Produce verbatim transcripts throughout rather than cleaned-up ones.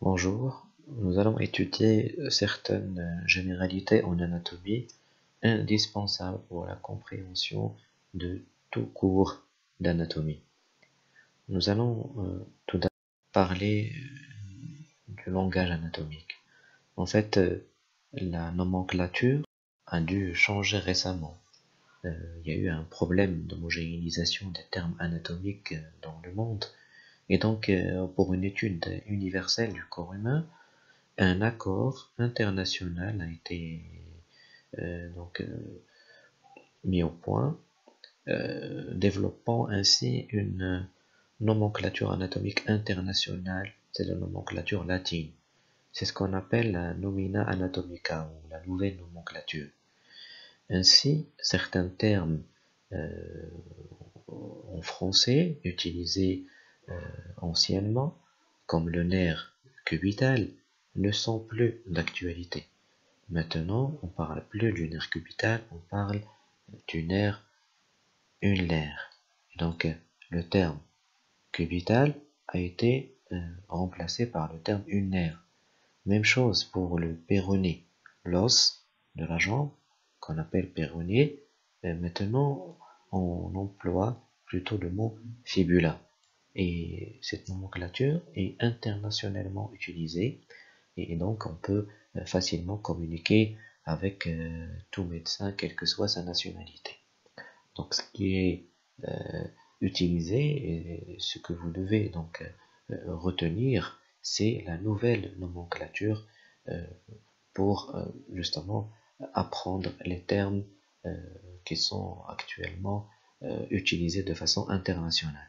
Bonjour, nous allons étudier certaines généralités en anatomie indispensables pour la compréhension de tout cours d'anatomie. Nous allons euh, tout d'abord parler euh, du langage anatomique. En fait, euh, la nomenclature a dû changer récemment. Euh, il y a eu un problème d'homogénéisation des termes anatomiques euh, dans le monde. Et donc, euh, pour une étude universelle du corps humain, un accord international a été euh, donc, euh, mis au point, euh, développant ainsi une nomenclature anatomique internationale, c'est la nomenclature latine. C'est ce qu'on appelle la nomina anatomica, ou la nouvelle nomenclature. Ainsi, certains termes euh, en français utilisés euh, anciennement, comme le nerf cubital, ne sont plus d'actualité. Maintenant, on parle plus du nerf cubital, on parle du nerf ulnaire. Donc, le terme cubital a été euh, remplacé par le terme ulnaire. Même chose pour le péroné, l'os de la jambe qu'on appelle péroné. Euh, maintenant, on emploie plutôt le mot fibula. Et cette nomenclature est internationalement utilisée et donc on peut euh, facilement communiquer avec euh, tout médecin, quelle que soit sa nationalité. Donc ce qui est euh, utilisé et ce que vous devez donc euh, retenir, c'est la nouvelle nomenclature euh, pour euh, justement apprendre les termes euh, qui sont actuellement euh, utilisés de façon internationale.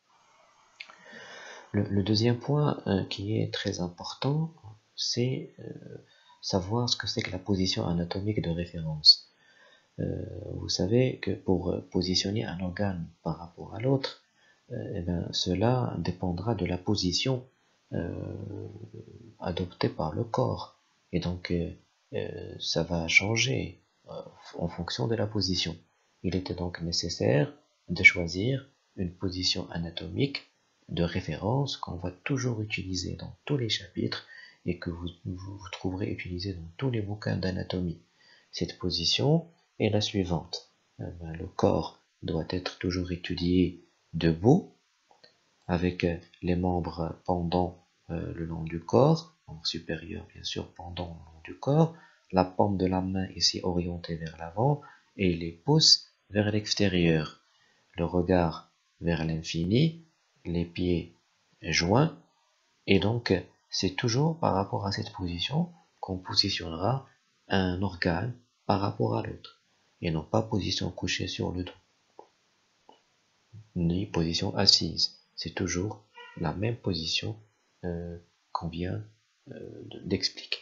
Le, le deuxième point euh, qui est très important, c'est euh, savoir ce que c'est que la position anatomique de référence. Euh, vous savez que pour positionner un organe par rapport à l'autre, euh, eh bien, cela dépendra de la position euh, adoptée par le corps. Et donc, euh, euh, ça va changer euh, en fonction de la position. Il était donc nécessaire de choisir une position anatomique de référence qu'on va toujours utiliser dans tous les chapitres et que vous, vous, vous trouverez utilisé dans tous les bouquins d'anatomie. Cette position est la suivante. Euh, ben, le corps doit être toujours étudié debout, avec euh, les membres pendant euh, le long du corps, membre supérieur bien sûr pendant le long du corps, la paume de la main ici orientée vers l'avant et les pouces vers l'extérieur, le regard vers l'infini, les pieds joints, et donc c'est toujours par rapport à cette position qu'on positionnera un organe par rapport à l'autre, et non pas position couchée sur le dos, ni position assise. C'est toujours la même position euh, qu'on vient euh, d'expliquer.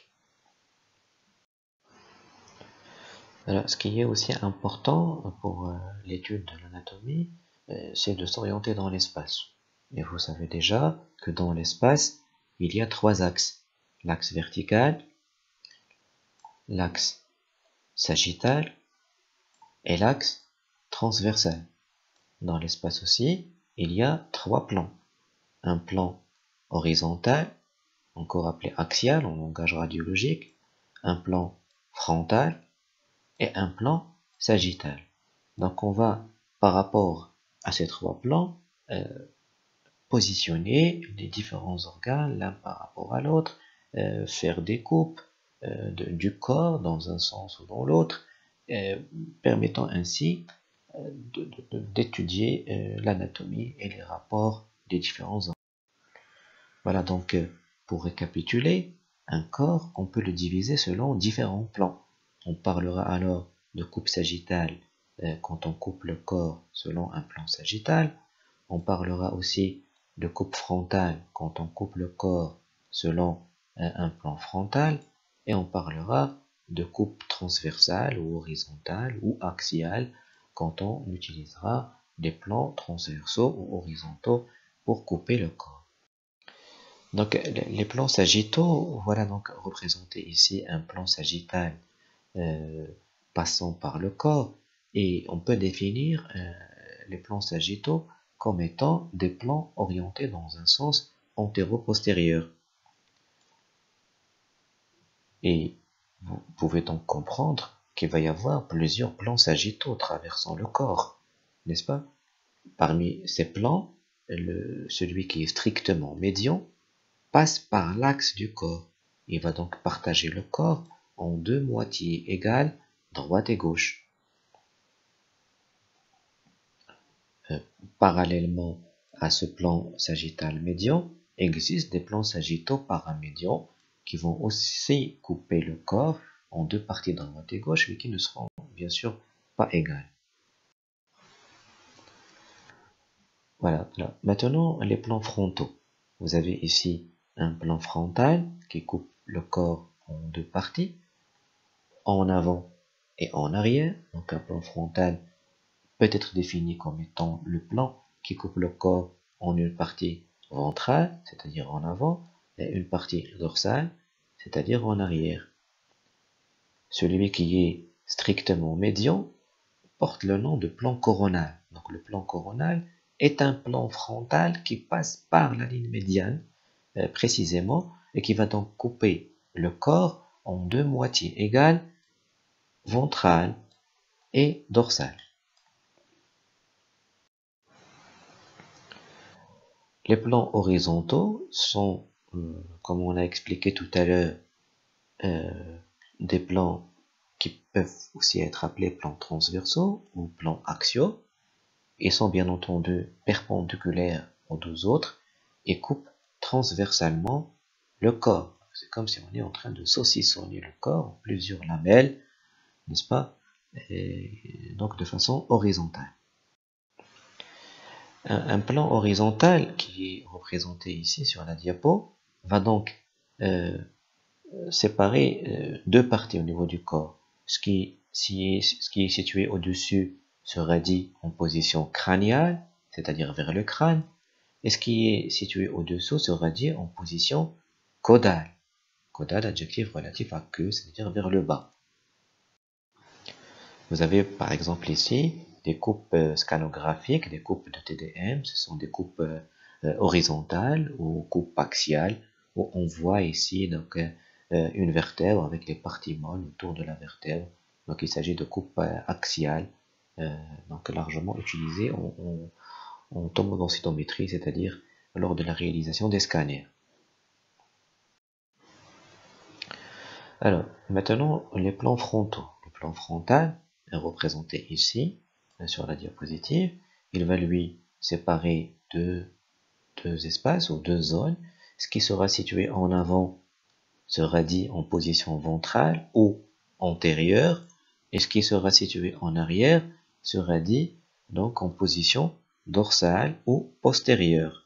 Alors, ce qui est aussi important pour euh, l'étude de l'anatomie, euh, c'est de s'orienter dans l'espace. Et vous savez déjà que dans l'espace, il y a trois axes. L'axe vertical, l'axe sagittal et l'axe transversal. Dans l'espace aussi, il y a trois plans. Un plan horizontal, encore appelé axial en langage radiologique, un plan frontal et un plan sagittal. Donc on va, par rapport à ces trois plans, euh, positionner les différents organes l'un par rapport à l'autre, euh, faire des coupes euh, de, du corps dans un sens ou dans l'autre, euh, permettant ainsi euh, d'étudier euh, l'anatomie et les rapports des différents organes. Voilà donc, euh, pour récapituler, un corps, on peut le diviser selon différents plans. On parlera alors de coupe sagittale euh, quand on coupe le corps selon un plan sagittal. On parlera aussi de coupe frontale quand on coupe le corps selon euh, un plan frontal. Et on parlera de coupe transversale ou horizontale ou axiale quand on utilisera des plans transversaux ou horizontaux pour couper le corps. Donc les plans sagittaux, voilà donc représenté ici un plan sagittal euh, passant par le corps, et on peut définir euh, les plans sagittaux comme étant des plans orientés dans un sens antéro-postérieur. Et vous pouvez donc comprendre qu'il va y avoir plusieurs plans sagittaux traversant le corps, n'est-ce pas? Parmi ces plans, le, celui qui est strictement médian passe par l'axe du corps. Il va donc partager le corps en deux moitiés égales, droite et gauche. Euh, parallèlement à ce plan sagittal médian, existent des plans sagittaux paramédians qui vont aussi couper le corps en deux parties droite et gauche, mais qui ne seront bien sûr pas égales. Voilà. Là. Maintenant, les plans frontaux. Vous avez ici un plan frontal qui coupe le corps en deux parties, en avant et en arrière. Donc un plan frontal peut être défini comme étant le plan qui coupe le corps en une partie ventrale, c'est-à-dire en avant, et une partie dorsale, c'est-à-dire en arrière. Celui qui est strictement médian porte le nom de plan coronal. Donc le plan coronal est un plan frontal qui passe par la ligne médiane euh, précisément et qui va donc couper le corps en deux moitiés égales, ventrale et dorsale. Les plans horizontaux sont, euh, comme on a expliqué tout à l'heure, euh, des plans qui peuvent aussi être appelés plans transversaux ou plans axiaux. Ils sont bien entendu perpendiculaires aux deux autres et coupent transversalement le corps. C'est comme si on est en train de saucissonner le corps en plusieurs lamelles, n'est-ce pas? Et donc de façon horizontale. Un, un plan horizontal qui est représenté ici sur la diapo va donc euh, séparer euh, deux parties au niveau du corps. Ce qui, si, ce qui est situé au-dessus sera dit en position crâniale, c'est-à-dire vers le crâne, et ce qui est situé au-dessous sera dit en position caudale. Caudale, adjectif relatif à queue, c'est-à-dire vers le bas. Vous avez par exemple ici des coupes scalographiques, des coupes de T D M, ce sont des coupes euh, horizontales ou coupes axiales, où on voit ici donc euh, une vertèbre avec les parties molles autour de la vertèbre. Donc il s'agit de coupes euh, axiales, euh, donc largement utilisées en, en, en tomodensitométrie, c'est-à-dire lors de la réalisation des scanners. Alors, maintenant, les plans frontaux. Le plan frontal est représenté ici, sur la diapositive. Il va lui séparer deux, deux espaces ou deux zones. Ce qui sera situé en avant sera dit en position ventrale ou antérieure. Et ce qui sera situé en arrière sera dit donc en position dorsale ou postérieure.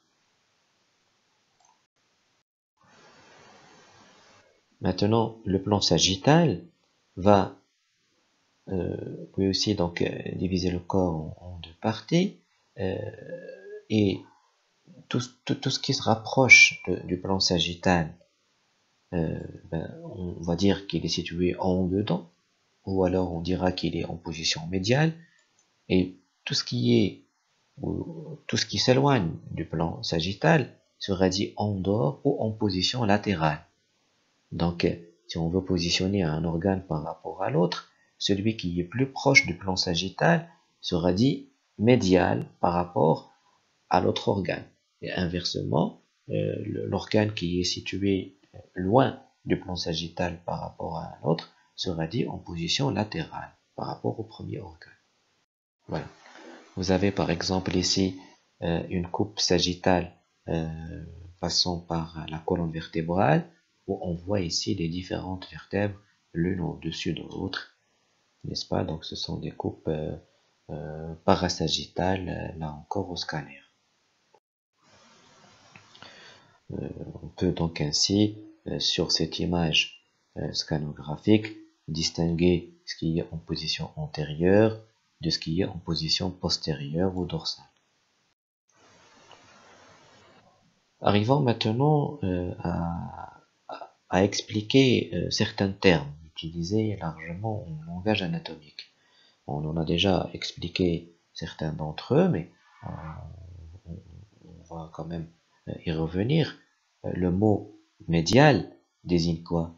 Maintenant, le plan sagittal va euh, lui aussi donc euh, diviser le corps en, en deux parties euh, et tout, tout, tout ce qui se rapproche de, du plan sagittal, euh, ben, on va dire qu'il est situé en dedans, ou alors on dira qu'il est en position médiale, et tout ce qui est ou tout ce qui s'éloigne du plan sagittal sera dit en dehors ou en position latérale. Donc, si on veut positionner un organe par rapport à l'autre, celui qui est plus proche du plan sagittal sera dit médial par rapport à l'autre organe. Et inversement, euh, l'organe qui est situé loin du plan sagittal par rapport à l'autre sera dit en position latérale par rapport au premier organe. Voilà. Vous avez par exemple ici euh, une coupe sagittale euh, passant par la colonne vertébrale, où on voit ici les différentes vertèbres l'une au-dessus de l'autre, n'est-ce pas? Donc ce sont des coupes euh, euh, parasagittales, euh, là encore au scanner. Euh, on peut donc ainsi, euh, sur cette image euh, scanographique, distinguer ce qui est en position antérieure de ce qui est en position postérieure ou dorsale. Arrivons maintenant euh, à, à, à expliquer euh, certains termes utilisés largement en langage anatomique. On en a déjà expliqué certains d'entre eux, mais euh, on, on va quand même euh, y revenir. Euh, le mot médial désigne quoi?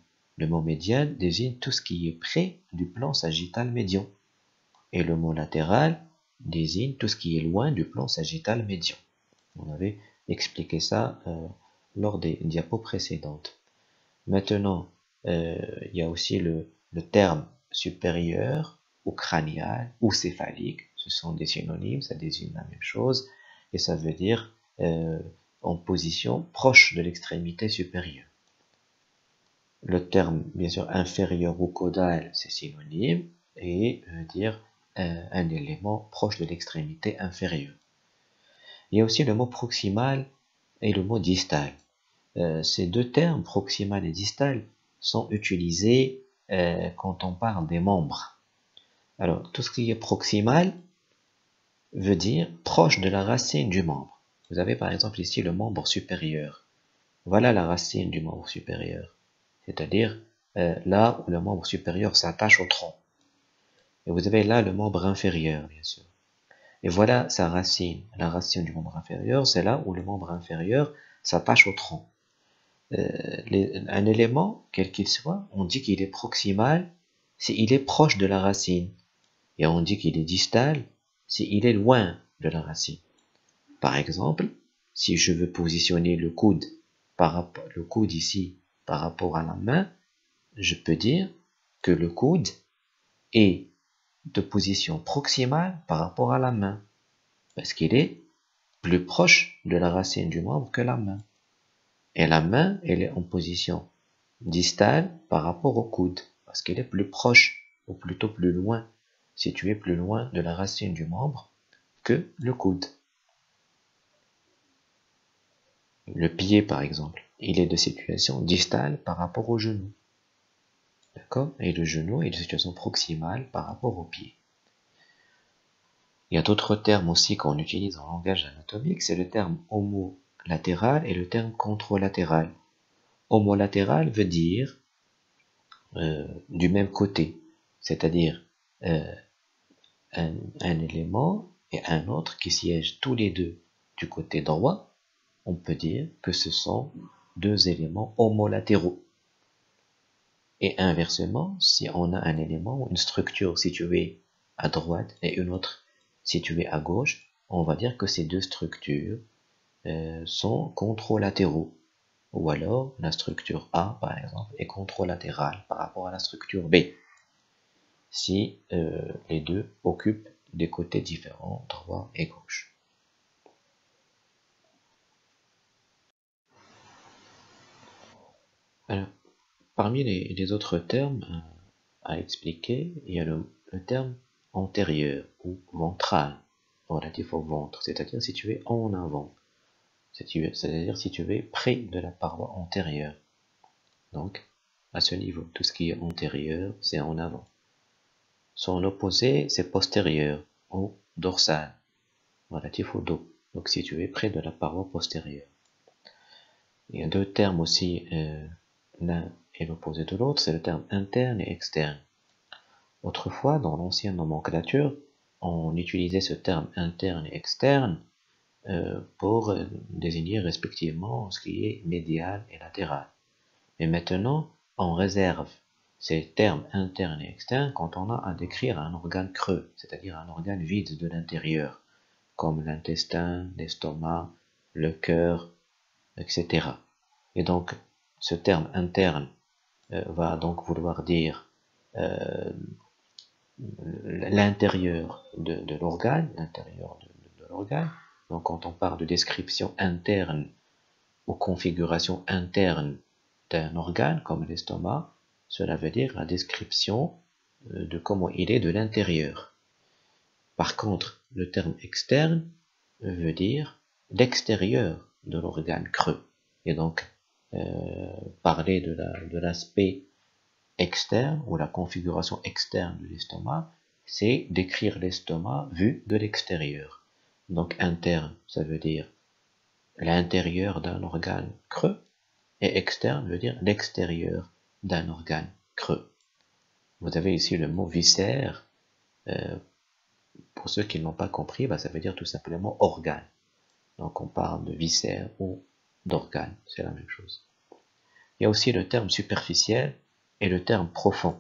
Le mot médial désigne tout ce qui est près du plan sagittal médian. Et le mot latéral désigne tout ce qui est loin du plan sagittal médian. On avait expliqué ça euh, lors des diapos précédentes. Maintenant, euh, il y a aussi le, le terme supérieur ou crânial ou céphalique. Ce sont des synonymes, ça désigne la même chose. Et ça veut dire euh, en position proche de l'extrémité supérieure. Le terme, bien sûr, inférieur ou caudal, c'est synonyme. Et veut dire euh, un élément proche de l'extrémité inférieure. Il y a aussi le mot proximal et le mot distal. Euh, ces deux termes, proximal et distal, sont utilisés euh, quand on parle des membres. Alors, tout ce qui est proximal veut dire proche de la racine du membre. Vous avez par exemple ici le membre supérieur. Voilà la racine du membre supérieur. C'est-à-dire euh, là où le membre supérieur s'attache au tronc. Et vous avez là le membre inférieur, bien sûr. Et voilà sa racine. La racine du membre inférieur, c'est là où le membre inférieur s'attache au tronc. Euh, les, un élément, quel qu'il soit, on dit qu'il est proximal s'il est proche de la racine. Et on dit qu'il est distal s'il est loin de la racine. Par exemple, si je veux positionner le coude, par rapport, le coude ici par rapport à la main, je peux dire que le coude est de position proximale par rapport à la main. Parce qu'il est plus proche de la racine du membre que la main. Et la main, elle est en position distale par rapport au coude, parce qu'elle est plus proche, ou plutôt plus loin, située plus loin de la racine du membre que le coude. Le pied, par exemple, il est de situation distale par rapport au genou. D'accord? Et le genou est de situation proximale par rapport au pied. Il y a d'autres termes aussi qu'on utilise en langage anatomique, c'est le terme homolatéral et le terme contralatéral. Homolatéral veut dire euh, du même côté, c'est-à-dire euh, un, un élément et un autre qui siègent tous les deux du côté droit, on peut dire que ce sont deux éléments homolatéraux. Et inversement, si on a un élément ou une structure située à droite et une autre située à gauche, on va dire que ces deux structures euh, sont contralatéraux. Ou alors, la structure A, par exemple, est contralatérale par rapport à la structure B. Si euh, les deux occupent des côtés différents, droit et gauche. Alors, parmi les, les autres termes euh, à expliquer, il y a le, le terme antérieur ou ventral, relatif au ventre, c'est-à-dire situé en avant, c'est-à-dire situé près de la paroi antérieure. Donc, à ce niveau, tout ce qui est antérieur, c'est en avant. Son opposé, c'est postérieur ou dorsal, relatif au dos, donc situé près de la paroi postérieure. Il y a deux termes aussi, euh, l'un est l'opposé de l'autre, c'est le terme interne et externe. Autrefois, dans l'ancienne nomenclature, on utilisait ce terme interne et externe euh, pour euh, désigner respectivement ce qui est médial et latéral. Mais maintenant, on réserve ces termes internes et externes quand on a à décrire un organe creux, c'est-à-dire un organe vide de l'intérieur, comme l'intestin, l'estomac, le cœur, et cetera. Et donc, ce terme interne euh, va donc vouloir dire euh, l'intérieur de, de l'organe, l'intérieur de, de l'organe. Donc, quand on parle de description interne ou configuration interne d'un organe comme l'estomac, cela veut dire la description de comment il est de l'intérieur. Par contre, le terme externe veut dire l'extérieur de l'organe creux. Et donc, euh, parler de la, de l'aspect externe ou la configuration externe de l'estomac, c'est décrire l'estomac vu de l'extérieur. Donc, interne, ça veut dire l'intérieur d'un organe creux, et externe veut dire l'extérieur d'un organe creux. Vous avez ici le mot viscère. Euh, pour ceux qui ne l'ont pas compris, bah, ça veut dire tout simplement organe. Donc on parle de viscère ou d'organe, c'est la même chose. Il y a aussi le terme superficiel et le terme profond.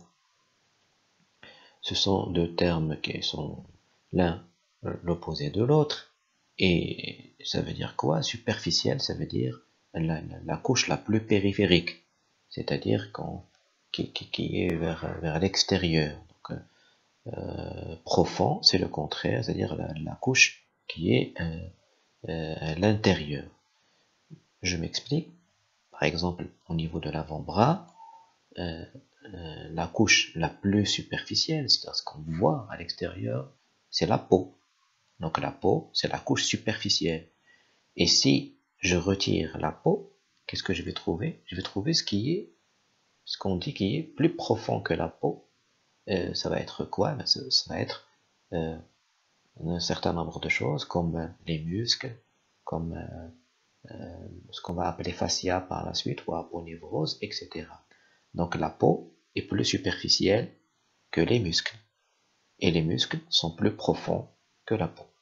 Ce sont deux termes qui sont l'un l'opposé de l'autre. Et ça veut dire quoi? Superficiel, ça veut dire la, la, la couche la plus périphérique, c'est-à-dire qui, qui, qui est vers, vers l'extérieur. Donc, euh, profond, c'est le contraire, c'est-à-dire la, la couche qui est euh, euh, à l'intérieur. Je m'explique. Par exemple, au niveau de l'avant-bras, euh, euh, la couche la plus superficielle, c'est-à-dire ce qu'on voit à l'extérieur, c'est la peau. Donc la peau, c'est la couche superficielle. Et si je retire la peau, qu'est-ce que je vais trouver? Je vais trouver ce qui est, ce qu'on dit qui est plus profond que la peau. Euh, ça va être quoi? Ben, ça, ça va être euh, un certain nombre de choses, comme euh, les muscles, comme euh, euh, ce qu'on va appeler fascia par la suite, ou aponevrose, et cetera. Donc la peau est plus superficielle que les muscles. Et les muscles sont plus profonds que la peau.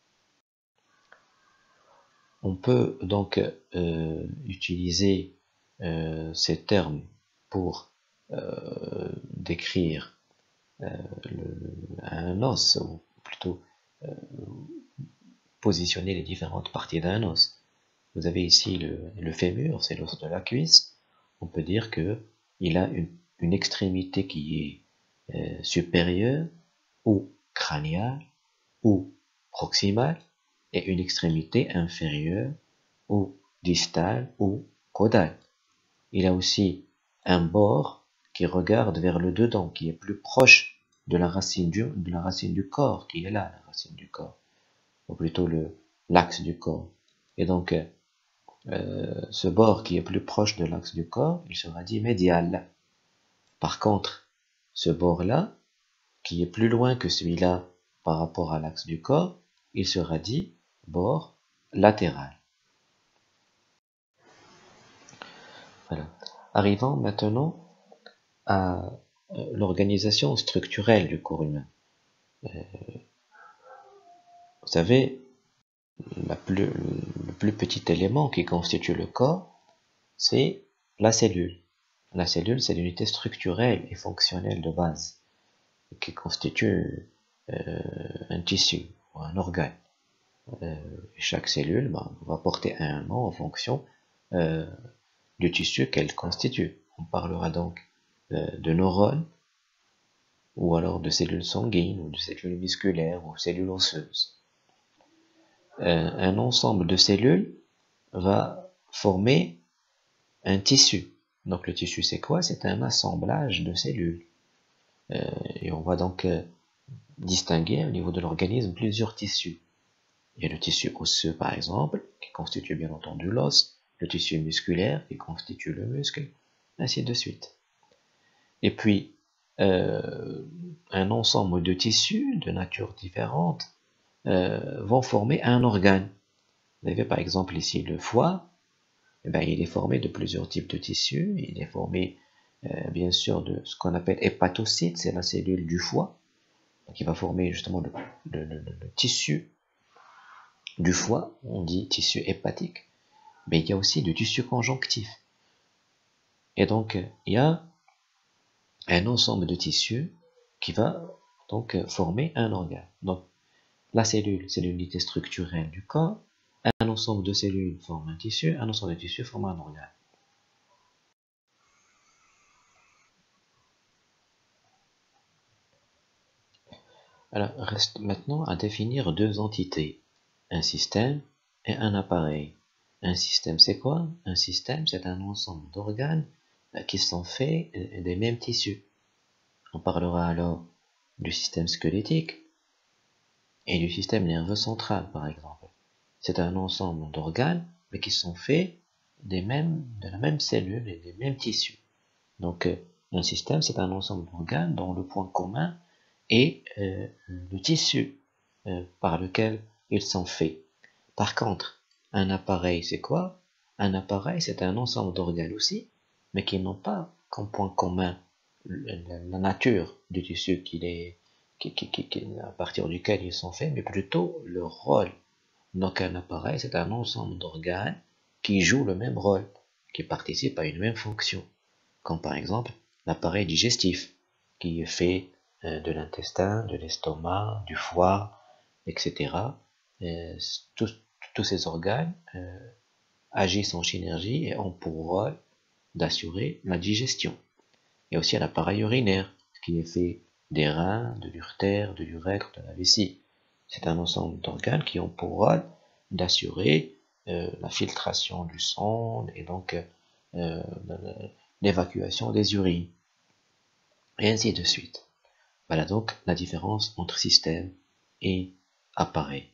On peut donc euh, utiliser euh, ces termes pour euh, décrire euh, le, un os, ou plutôt euh, positionner les différentes parties d'un os. Vous avez ici le, le fémur, c'est l'os de la cuisse. On peut dire que il a une, une extrémité qui est euh, supérieure ou crâniale ou proximale et une extrémité inférieure ou distale ou caudale. Il a aussi un bord qui regarde vers le dedans, qui est plus proche de la racine du, de la racine du corps, qui est là, la racine du corps, ou plutôt le l'axe du corps. Et donc, euh, ce bord qui est plus proche de l'axe du corps, il sera dit médial. Par contre, ce bord-là, qui est plus loin que celui-là par rapport à l'axe du corps, il sera dit bord latéral. Voilà. Arrivons maintenant à l'organisation structurelle du corps humain. Euh, vous savez, la plus, le plus petit élément qui constitue le corps, c'est la cellule. La cellule, c'est l'unité structurelle et fonctionnelle de base qui constitue euh, un tissu ou un organe. Euh, chaque cellule ben, va porter un nom en fonction euh, du tissu qu'elle constitue. On parlera donc euh, de neurones, ou alors de cellules sanguines, ou de cellules musculaires, ou cellules osseuses. Euh, un ensemble de cellules va former un tissu. Donc le tissu, c'est quoi? C'est un assemblage de cellules. Euh, et on va donc euh, distinguer au niveau de l'organisme plusieurs tissus. Il y a le tissu osseux, par exemple, qui constitue bien entendu l'os, le tissu musculaire, qui constitue le muscle, ainsi de suite. Et puis, euh, un ensemble de tissus de nature différente euh, vont former un organe. Vous avez par exemple ici le foie, eh bien, il est formé de plusieurs types de tissus, il est formé euh, bien sûr de ce qu'on appelle hépatocyte, c'est la cellule du foie, qui va former justement le, le, le, le tissu du foie, on dit tissu hépatique, mais il y a aussi du tissu conjonctif. Et donc, il y a un ensemble de tissus qui va donc former un organe. Donc, la cellule, c'est l'unité structurelle du corps. Un ensemble de cellules forme un tissu, un ensemble de tissus forme un organe. Alors, reste maintenant à définir deux entités, un système et un appareil. Un système, c'est quoi? Un système, c'est un ensemble d'organes qui sont faits des mêmes tissus. On parlera alors du système squelettique et du système nerveux central, par exemple. C'est un ensemble d'organes, mais qui sont faits des mêmes, de la même cellule et des mêmes tissus. Donc, un système, c'est un ensemble d'organes dont le point commun est euh, le tissu euh, par lequel ils sont faits. Par contre, un appareil, c'est quoi? Un appareil, c'est un ensemble d'organes aussi, mais qui n'ont pas comme point commun la nature du tissu qu'il est, qui, qui, qui, à partir duquel ils sont faits, mais plutôt leur rôle. Donc un appareil, c'est un ensemble d'organes qui jouent le même rôle, qui participent à une même fonction, comme par exemple l'appareil digestif, qui est fait euh, de l'intestin, de l'estomac, du foie, et cetera. Euh, tous, tous ces organes euh, agissent en synergie et ont pour rôle d'assurer la digestion. Il y a aussi un appareil urinaire, qui est fait des reins, de l'urtère, de l'urètre, de la vessie. C'est un ensemble d'organes qui ont pour rôle d'assurer euh, la filtration du sang et donc euh, l'évacuation des urines, et ainsi de suite. Voilà donc la différence entre système et appareil.